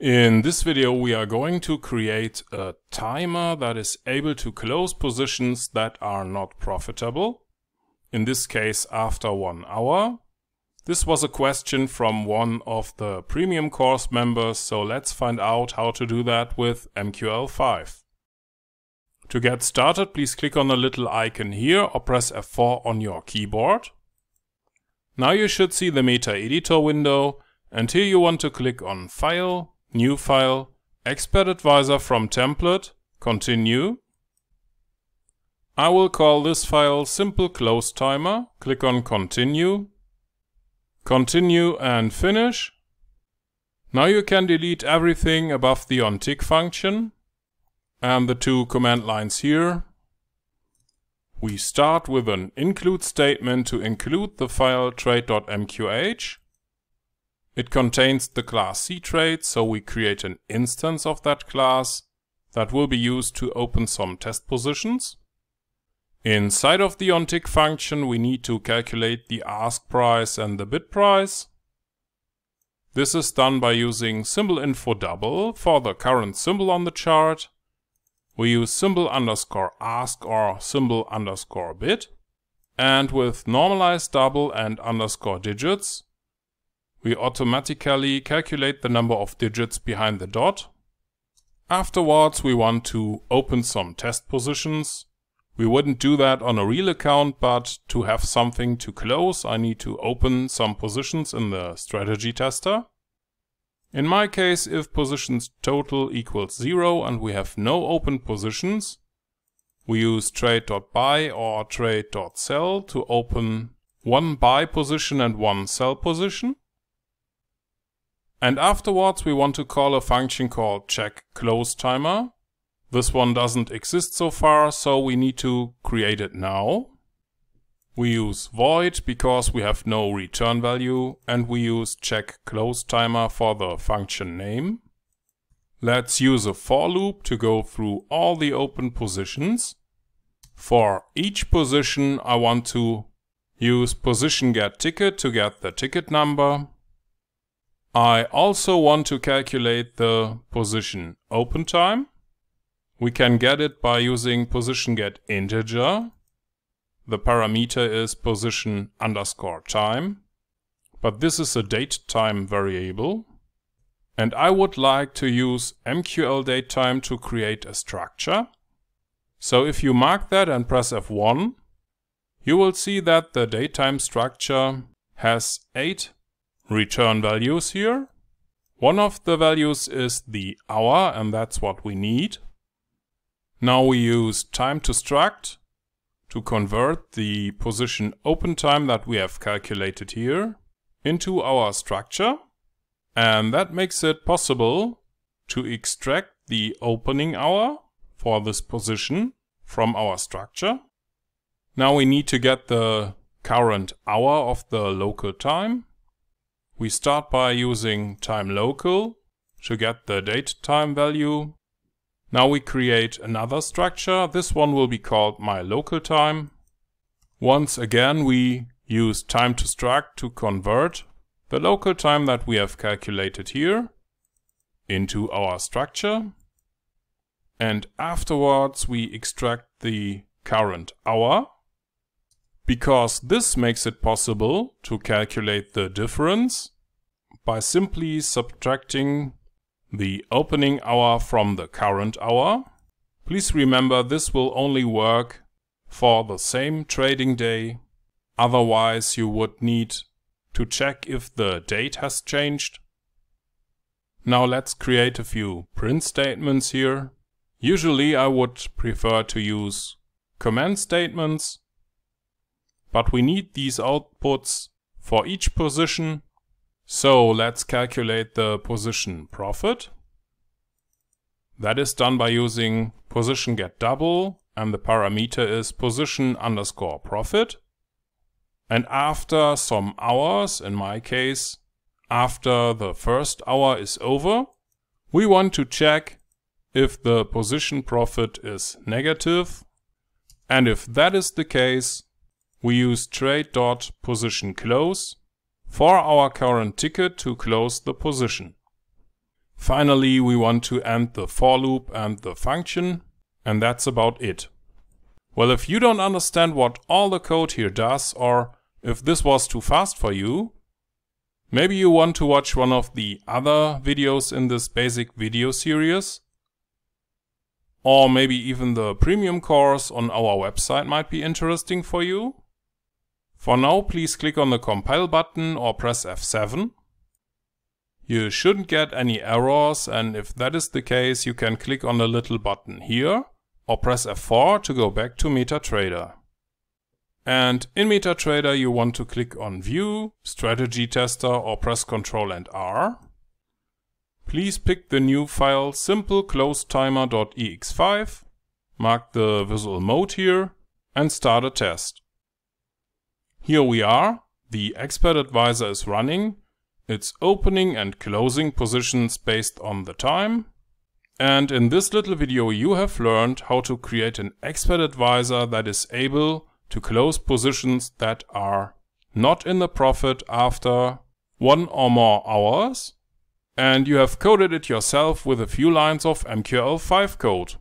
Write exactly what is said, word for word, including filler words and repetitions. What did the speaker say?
In this video we are going to create a timer that is able to close positions that are not profitable. In this case after one hour. This was a question from one of the premium course members, so let's find out how to do that with M Q L five. To get started, please click on the little icon here or press F four on your keyboard. Now you should see the MetaEditor window, and here you want to click on File, New File, Expert Advisor from Template, Continue. I will call this file Simple Close Timer. Click on Continue. Continue and Finish. Now you can delete everything above the onTick function and the two command lines here. We start with an include statement to include the file trade dot M Q H. It contains the class CTrade, so we create an instance of that class that will be used to open some test positions. Inside of the onTick function we need to calculate the ask price and the bid price. This is done by using SymbolInfoDouble for the current symbol on the chart. We use symbol underscore ask or symbol underscore bid. And with normalized double and underscore digits, we automatically calculate the number of digits behind the dot. Afterwards we want to open some test positions. We wouldn't do that on a real account, but to have something to close, I need to open some positions in the strategy tester. In my case, if positions total equals zero and we have no open positions, we use trade dot buy or trade dot sell to open one buy position and one sell position. And afterwards we want to call a function called check close timer. This one doesn't exist so far, so we need to create it now. We use void because we have no return value, and we use check close timer for the function name. Let's use a for loop to go through all the open positions. For each position I want to use position get ticket to get the ticket number. I also want to calculate the position open time. We can get it by using position get integer. The parameter is position underscore time, but this is a date time variable. And I would like to use M Q L datetime to create a structure. So if you mark that and press F one, you will see that the datetime structure has eight return values here. One of the values is the hour, and that's what we need. Now we use time to struct to convert the position open time that we have calculated here into our structure. And that makes it possible to extract the opening hour for this position from our structure. Now we need to get the current hour of the local time. We start by using time local to get the date time value. Now we create another structure. This one will be called my local time. Once again we use time to struct to convert the local time that we have calculated here into our structure. And afterwards we extract the current hour, because this makes it possible to calculate the difference by simply subtracting the opening hour from the current hour. Please remember this will only work for the same trading day. Otherwise you would need to check if the date has changed. Now let's create a few print statements here. Usually I would prefer to use command statements, but we need these outputs for each position. So let's calculate the position profit. That is done by using position get double, and the parameter is position underscore profit. And after some hours, in my case, after the first hour is over, we want to check if the position profit is negative. And if that is the case, we use trade.positionClose for our current ticket to close the position. Finally, we want to end the for loop and the function, and that's about it. Well, if you don't understand what all the code here does, or if this was too fast for you, maybe you want to watch one of the other videos in this basic video series, or maybe even the premium course on our website might be interesting for you. For now, please click on the compile button or press F seven. You shouldn't get any errors, and if that is the case, you can click on the little button here or press F four to go back to MetaTrader. And in MetaTrader you want to click on View, Strategy Tester or press Ctrl and R. Please pick the new file simple close timer dot E X five, mark the visual mode here and start a test. Here we are, the Expert Advisor is running. It's opening and closing positions based on the time. And in this little video you have learned how to create an Expert Advisor that is able to close positions that are not in the profit after one or more hours. And you have coded it yourself with a few lines of M Q L five code.